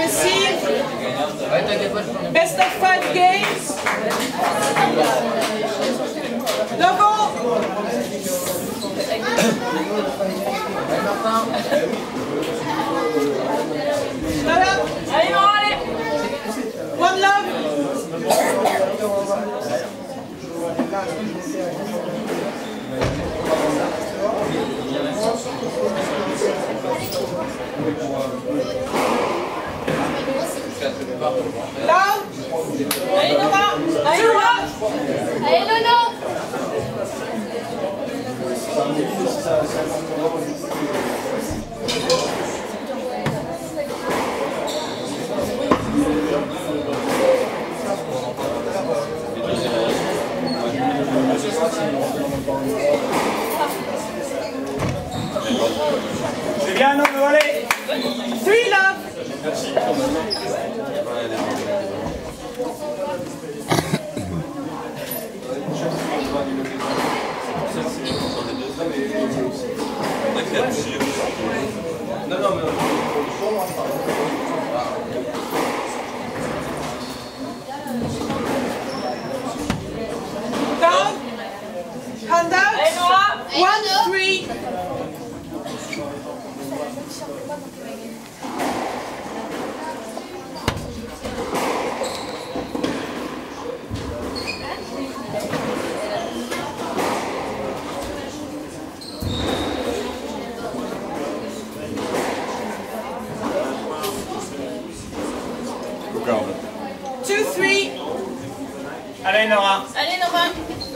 receive. Best of 5 games. Logo. Voilà. Allez, non, allez. One love. Là. Allez, Nora. Allez, Nora. Allez, Nono. C'est bien, Nono, allez. 3 love. Down. Hand out. 1, 3. Two, 3. Allez, Nora. Allez, Nora.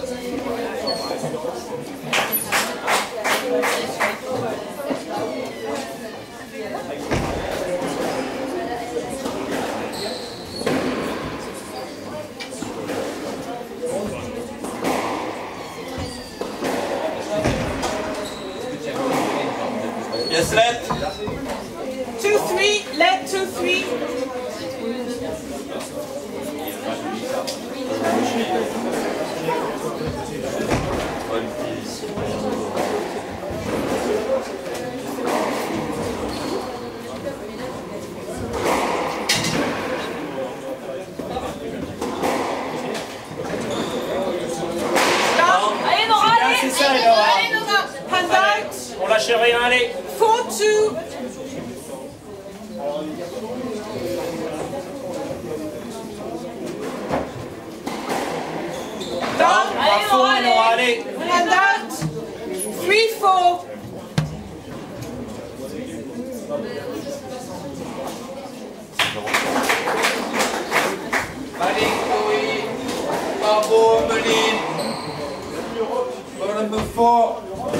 Yes, let. 2, 3. Let 2, 3. Allez, Nora, allez. C'est ça, Nora. Allez, Nora. Hand out. On lâche rien, allez. 4, 2. Down. Allez, Nora, allez. Hand out. 3, 4. Allez, Chloé. Bravo, Meline. Bon, un peu fort.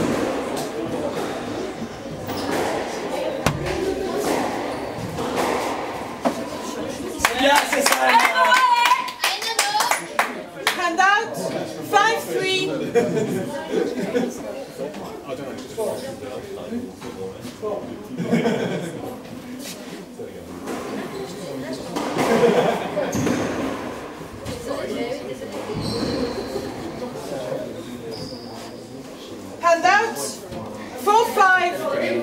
Bien, c'est ça, Nora. Hand out. 5, 3. Hand out. 4, 5.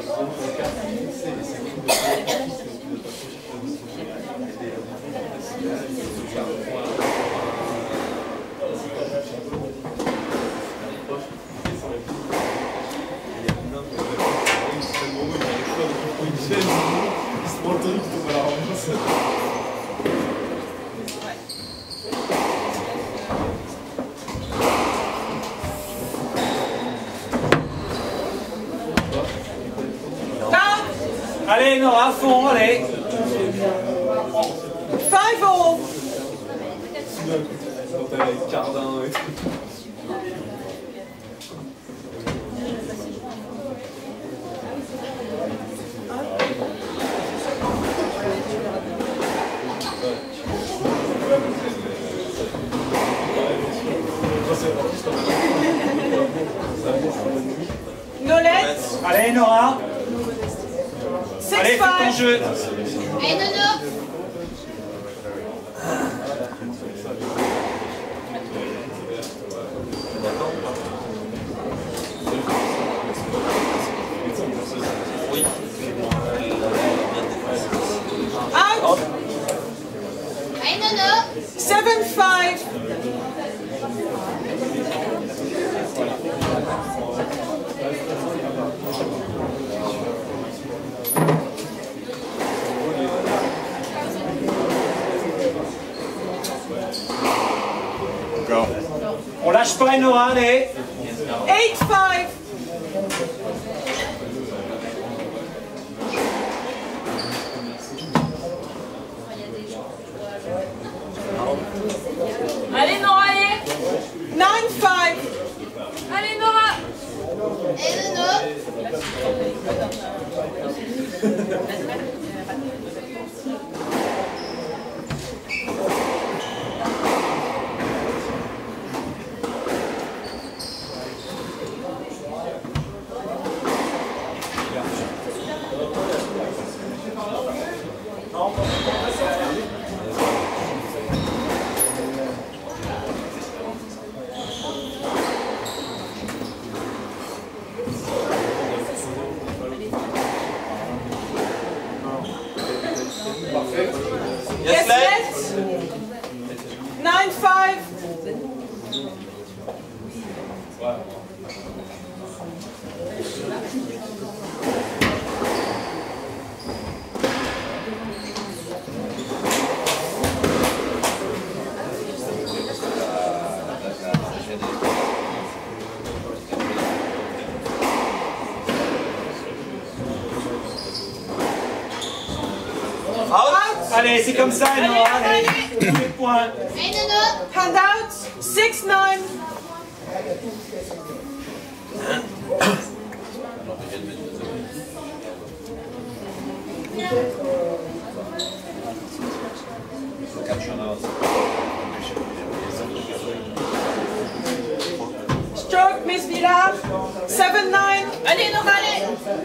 Allez, Nora, à fond, allez. 5 all. Nolette. Allez, Nora. 6, Allez, fais ton 5. jeu. Allez, Nono. Out. alors. On lâche pas Enora, allez. 8-5. Allez Nora, allez. 9-5. Allez Nora. Yes, let. 9-5. Out. Allez, c'est comme ça, Enora, allez. Tous les points. Hand out. 6-9. Stroke, Miss Villa. 7-9. Allez Nora, allez.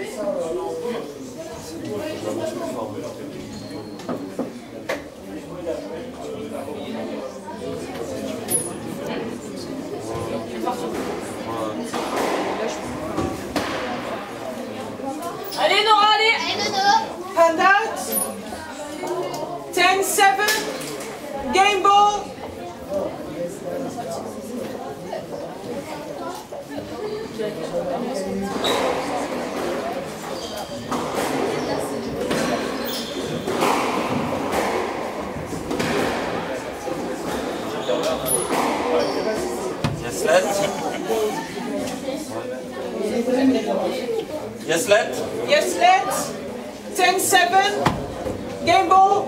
Allez Nora, allez. Hand out. 10-7. Game ball. Yes, let. Yes, let. Yes, let. 10-7. Game ball.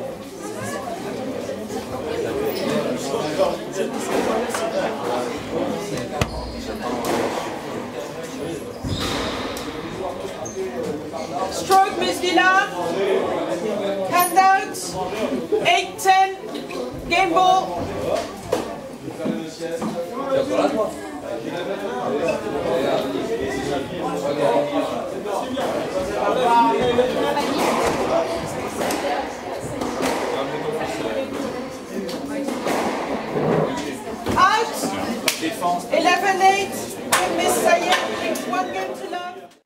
Stroke, Miss Villa. Hand out. 8-10. Game ball.